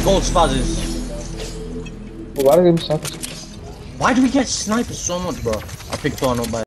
Gold spazzes. Why do we get snipers? Why do we get snipers so much, bro? I picked one up by